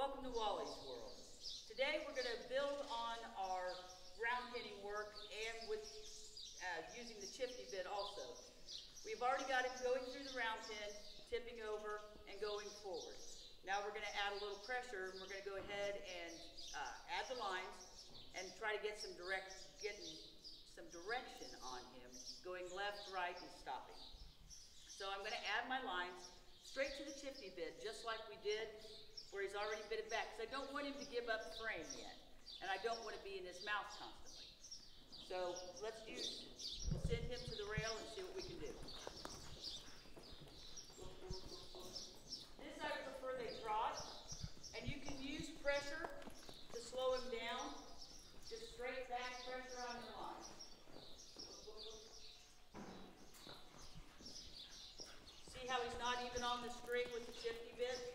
Welcome to Wally's World. Today we're going to build on our ground pinning work and with using the chifty bit also. We've already got it going through the round pin, tipping over, and going forward. Now we're going to add a little pressure, and we're going to go ahead and add the lines and try to get some direction on him, going left, right, and stopping. So I'm going to add my lines straight to the chifty bit, just like we did where he's already bit it back, because I don't want him to give up frame yet, and I don't want to be in his mouth constantly. So we'll send him to the rail and see what we can do. This I prefer they trot, and you can use pressure to slow him down, just straight back pressure on your line. See how he's not even on the string with the chifty bit?